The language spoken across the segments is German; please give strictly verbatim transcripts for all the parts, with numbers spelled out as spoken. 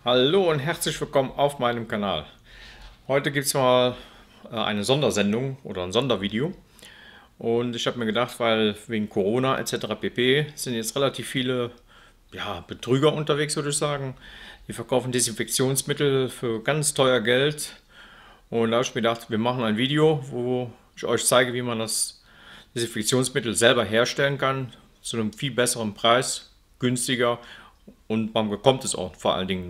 Hallo und herzlich willkommen auf meinem Kanal. Heute gibt es mal äh, eine Sondersendung oder ein Sondervideo. Und ich habe mir gedacht, weil wegen Corona et cetera pp. Sind jetzt relativ viele ja, Betrüger unterwegs, würde ich sagen. Die verkaufen Desinfektionsmittel für ganz teuer Geld. Und da habe ich mir gedacht, wir machen ein Video, wo ich euch zeige, wie man das Desinfektionsmittel selber herstellen kann. Zu einem viel besseren Preis, günstiger, und man bekommt es auch vor allen Dingen.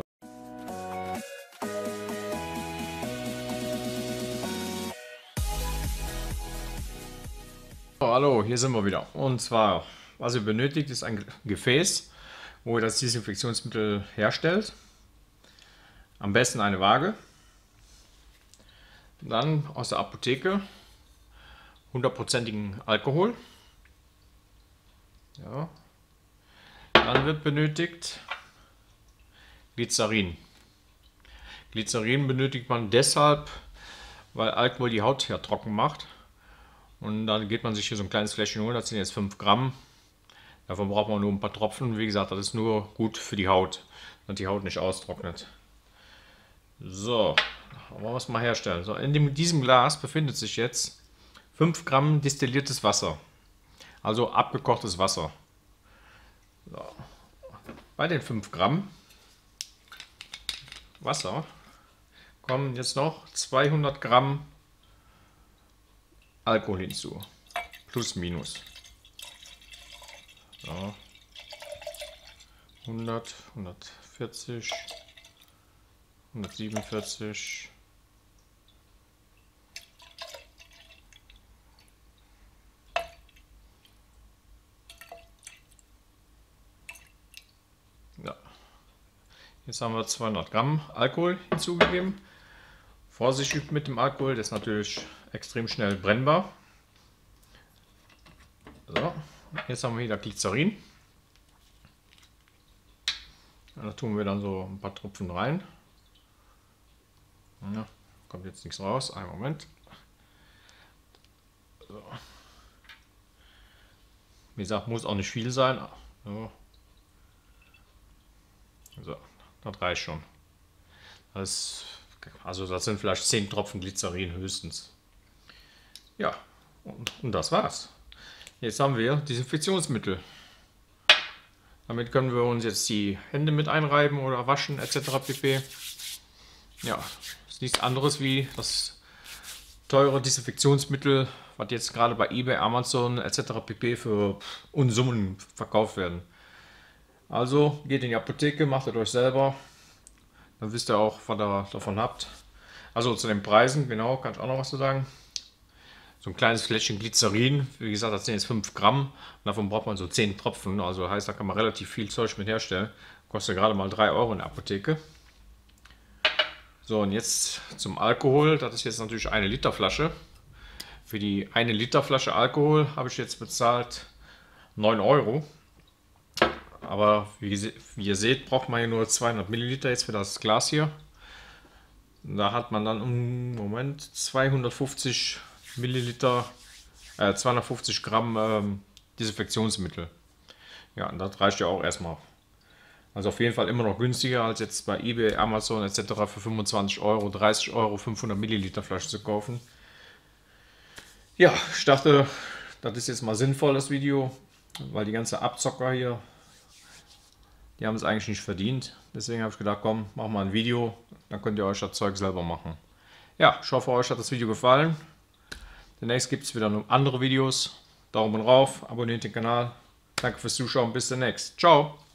So, hallo, hier sind wir wieder. Und zwar, was ihr benötigt, ist ein Gefäß, wo ihr das Desinfektionsmittel herstellt. Am besten eine Waage. Dann aus der Apotheke hundertprozentigen Alkohol. Ja. Dann wird benötigt Glycerin. Glycerin benötigt man deshalb, weil Alkohol die Haut ja trocken macht. Und dann geht man sich hier so ein kleines Fläschchen holen, das sind jetzt fünf Gramm. Davon braucht man nur ein paar Tropfen. Wie gesagt, das ist nur gut für die Haut, damit die Haut nicht austrocknet. So, wollen wir es mal herstellen. So, in dem, diesem Glas befindet sich jetzt fünf Gramm destilliertes Wasser. Also abgekochtes Wasser. So. Bei den fünf Gramm Wasser kommen jetzt noch zweihundert Gramm Alkohol hinzu. Plus, minus. So. hundert, hundertvierzig, hundertsiebenundvierzig. Ja. Jetzt haben wir zweihundert Gramm Alkohol hinzugegeben. Vorsichtig mit dem Alkohol, der ist natürlich extrem schnell brennbar. So, jetzt haben wir wieder Glycerin. Da tun wir dann so ein paar Tropfen rein. Ja, kommt jetzt nichts raus. Einen Moment. So. Wie gesagt, muss auch nicht viel sein. So, so, das reicht schon. Das, also das sind vielleicht zehn Tropfen Glycerin höchstens. Ja, und, und das war's. Jetzt haben wir Desinfektionsmittel. Damit können wir uns jetzt die Hände mit einreiben oder waschen et cetera pp. Ja, ist nichts anderes wie das teure Desinfektionsmittel, was jetzt gerade bei eBay, Amazon et cetera pp. Für Unsummen verkauft werden. Also geht in die Apotheke, macht es euch selber. Dann wisst ihr auch, was ihr davon habt. Also zu den Preisen, genau, kann ich auch noch was zu sagen. So ein kleines Fläschchen Glycerin, wie gesagt, das sind jetzt fünf Gramm. Und davon braucht man so zehn Tropfen. Also heißt, da kann man relativ viel Zeug mit herstellen. Kostet gerade mal drei Euro in der Apotheke. So, und jetzt zum Alkohol. Das ist jetzt natürlich eine Liter Flasche. Für die eine Liter Flasche Alkohol habe ich jetzt bezahlt neun Euro. Aber wie, wie ihr seht, braucht man hier nur zweihundert Milliliter jetzt für das Glas hier. Da hat man dann im Moment zweihundertfünfzig Milliliter, äh, zweihundertfünfzig Gramm ähm, Desinfektionsmittel. Ja, und das reicht ja auch erstmal. Also auf jeden Fall immer noch günstiger als jetzt bei eBay, Amazon et cetera für fünfundzwanzig Euro, dreißig Euro fünfhundert Milliliter Flasche zu kaufen. Ja, ich dachte, das ist jetzt mal sinnvoll, das Video, weil die ganze Abzocker hier, die haben es eigentlich nicht verdient. Deswegen habe ich gedacht, komm, mach mal ein Video, dann könnt ihr euch das Zeug selber machen. Ja, ich hoffe, euch hat das Video gefallen. Demnächst gibt es wieder noch andere Videos. Daumen rauf, abonniert den Kanal. Danke fürs Zuschauen, bis demnächst. Ciao!